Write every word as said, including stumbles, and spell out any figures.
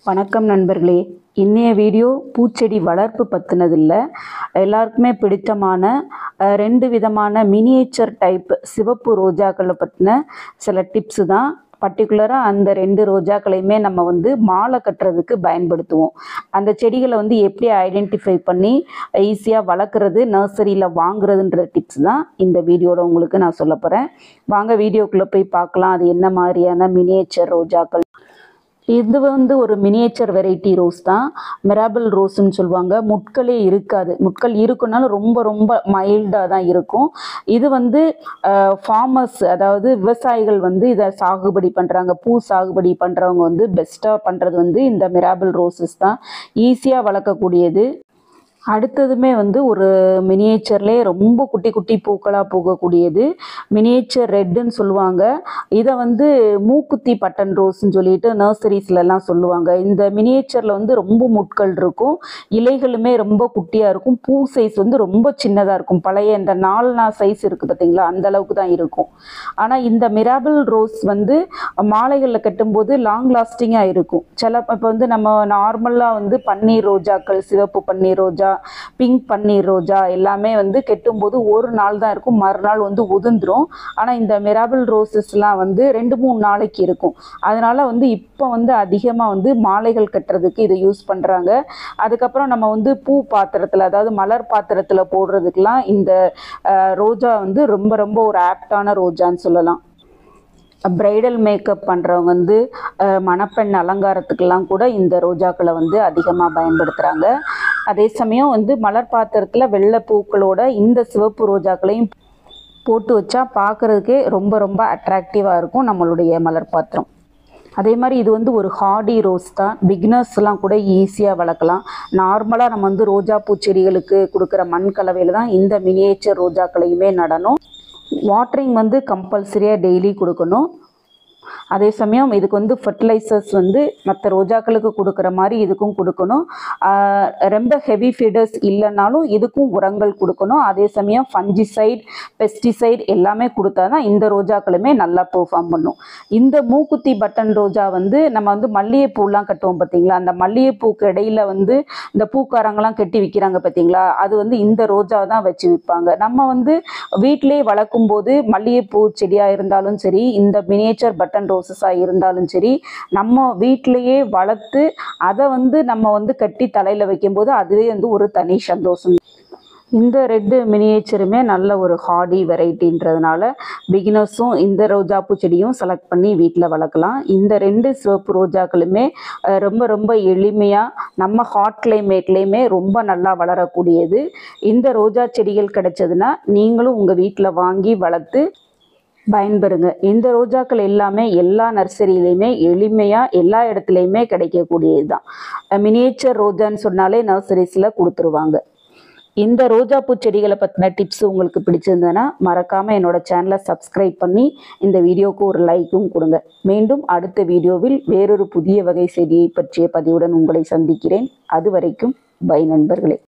வணக்கம் நண்பர்களே. இன்னைய வீடியோ பூச்செடி வளர்ப்பு பற்றினதில்ல, எல்லாருக்குமே பிடித்தமான ரெண்டு விதமான மினியேச்சர் டைப் சிவப்பு ரோஜாக்களை பற்றின சில டிப்ஸு தான். பர்டிகுலராக அந்த ரெண்டு ரோஜாக்களையுமே நம்ம வந்து மாலை கட்டுறதுக்கு பயன்படுத்துவோம். அந்த செடிகளை வந்து எப்படி ஐடென்டிஃபை பண்ணி ஈஸியாக வளர்க்குறது, நர்சரியில் வாங்குறதுன்ற டிப்ஸ் தான் இந்த வீடியோவில் உங்களுக்கு நான் சொல்ல போகிறேன். வாங்க வீடியோக்குள்ளே போய் பார்க்கலாம் அது என்ன மாதிரியான மினியேச்சர் ரோஜாக்கள். இது வந்து ஒரு மினியேச்சர் வெரைட்டி ரோஸ் தான். மிராபிள் ரோஸ்ன்னு சொல்லுவாங்க. முட்களே இருக்காது, முட்கள் இருக்குனாலும் ரொம்ப ரொம்ப மைல்டாக தான் இருக்கும். இது வந்து ஃபார்மர்ஸ், அதாவது விவசாயிகள் வந்து இதை சாகுபடி பண்ணுறாங்க. பூ சாகுபடி பண்ணுறவங்க வந்து பெஸ்ட்டாக பண்ணுறது வந்து இந்த மிராபிள் ரோசஸ் தான். ஈஸியாக வளர்க்கக்கூடியது. அடுத்ததுமே வந்து ஒரு மினியேச்சர்லேயே ரொம்ப குட்டி குட்டி பூக்களாக போகக்கூடியது மினியேச்சர் ரெட்டுன்னு சொல்லுவாங்க. இதை வந்து மூக்குத்தி பட்டன் ரோஸ்ன்னு சொல்லிட்டு நர்சரிஸ்லலாம் சொல்லுவாங்க. இந்த மினியேச்சரில் வந்து ரொம்ப முட்கள் இருக்கும், இலைகளுமே ரொம்ப குட்டியாக இருக்கும், பூ சைஸ் வந்து ரொம்ப சின்னதாக இருக்கும். பழைய இந்த நாலனா சைஸ் இருக்குது பார்த்தீங்களா, அந்த அளவுக்கு தான் இருக்கும். ஆனால் இந்த மிராபிள் ரோஸ் வந்து மாலைகளில் கட்டும்போது லாங் லாஸ்டிங்காக இருக்கும். சில இப்போ வந்து நம்ம நார்மலாக வந்து பன்னீர் ரோஜாக்கள், சிவப்பு பன்னீர் ரோஜா, பிங்க் பன்னீர் ரோஜா எல்லாமே வந்து கெட்டும்போது ஒரு நாள் தான் இருக்கும், மறுநாள் வந்து உதிர்ந்துடும். ஆனால் இந்த மிராபிள் ரோசஸ்லாம் வந்து ரெண்டு மூணு நாளைக்கு இருக்கும். அதனால வந்து இப்போ வந்து அதிகமாக வந்து மாலைகள் கட்டுறதுக்கு இதை யூஸ் பண்ணுறாங்க. அதுக்கப்புறம் நம்ம வந்து பூ பாத்திரத்தில், அதாவது மலர் பாத்திரத்தில் போடுறதுக்கெலாம் இந்த ரோஜா வந்து ரொம்ப ரொம்ப ஒரு ஆப்டான ரோஜான்னு சொல்லலாம். பிரைடல் மேக்கப் பண்ணுறவங்க வந்து மணப்பெண் அலங்காரத்துக்கெல்லாம் கூட இந்த ரோஜாக்களை வந்து அதிகமாக பயன்படுத்துகிறாங்க. அதே சமயம் வந்து மலர் பாத்திரத்தில் வெள்ளை பூக்களோட இந்த சிவப்பு ரோஜாக்களையும் போட்டு வச்சா பார்க்குறதுக்கே ரொம்ப ரொம்ப அட்ராக்டிவாக இருக்கும் நம்மளுடைய மலர் பாத்திரம். அதே மாதிரி இது வந்து ஒரு ஹார்டி ரோஸ் தான். பிகினர்ஸ்லாம் கூட ஈஸியாக வளர்க்கலாம். நார்மலாக நம்ம வந்து ரோஜா பூச்செடிகளுக்கு கொடுக்குற மண் கலவையில் தான் இந்த மினியேச்சர் ரோஜாக்களையுமே நடணும். வாட்டரிங் வந்து கம்பல்சரியாக டெய்லி கொடுக்கணும். அதே சமயம் இதுக்கு வந்து ஃபர்டிலைசர்ஸ் வந்து மற்ற ரோஜாக்களுக்கு கொடுக்குற மாதிரி இதுக்கும் கொடுக்கணும். ரொம்ப ஹெவி ஃபீடர்ஸ் இல்லைனாலும் இதுக்கும் உரங்கள் கொடுக்கணும். அதே சமயம் ஃபஞ்சிசைட், பெஸ்டிசைட் எல்லாமே கொடுத்தா தான் இந்த ரோஜாக்களுமே நல்லா பெர்ஃபார்ம் பண்ணும். இந்த மூக்குத்தி பட்டன் ரோஜா வந்து நம்ம வந்து மல்லிகைப்பூலாம் கட்டுவோம் பார்த்தீங்களா, அந்த மல்லிகைப்பூக்கு இடையில வந்து இந்த பூக்காரங்களாம் கட்டி விற்கிறாங்க பார்த்தீங்களா, அது வந்து இந்த ரோஜா தான் வச்சு விற்பாங்க. நம்ம வந்து வீட்டிலே வளர்க்கும் போது மல்லிகைப்பூ செடியாக இருந்தாலும் சரி, இந்த மினியேச்சர் பட்டன் ரோசஸாக இருந்தாலும் சரி, நம்ம வீட்டிலையே வளர்த்து அதை வந்து நம்ம வந்து கட்டி தலையில் வைக்கும்போது அதுவே வந்து ஒரு தனி சந்தோஷம். இந்த ரெட்டு மினியேச்சருமே நல்ல ஒரு ஹார்டி வெரைட்டின்றதுனால பிகினர்ஸும் இந்த ரோஜா பூச்செடியும் செலக்ட் பண்ணி வீட்டில் வளர்க்கலாம். இந்த ரெண்டு சிவப்பு ரோஜாக்களுமே ரொம்ப ரொம்ப எளிமையாக நம்ம ஹாட் கிளைமேட்லேயுமே ரொம்ப நல்லா வளரக்கூடியது. இந்த ரோஜா செடிகள் கிடைச்சதுன்னா நீங்களும் உங்கள் வீட்டில் வாங்கி வளர்த்து பயன்பெறுங்க. இந்த ரோஜாக்கள் எல்லாமே எல்லா நர்சரியிலையுமே எளிமையாக எல்லா இடத்துலையுமே கிடைக்கக்கூடியது தான். மினியேச்சர் ரோஜான்னு சொன்னாலே நர்சரிஸில் கொடுத்துருவாங்க. இந்த ரோஜா பூச்செடிகளை பற்றின டிப்ஸ் உங்களுக்கு பிடிச்சிருந்ததுன்னா மறக்காமல் என்னோட சேனலை சப்ஸ்கிரைப் பண்ணி இந்த வீடியோவுக்கு ஒரு லைக்கும் கொடுங்க. மீண்டும் அடுத்த வீடியோவில் வேறொரு புதிய வகை செடியை பற்றிய பதிவுடன் உங்களை சந்திக்கிறேன். அது வரைக்கும் பை நண்பர்களே.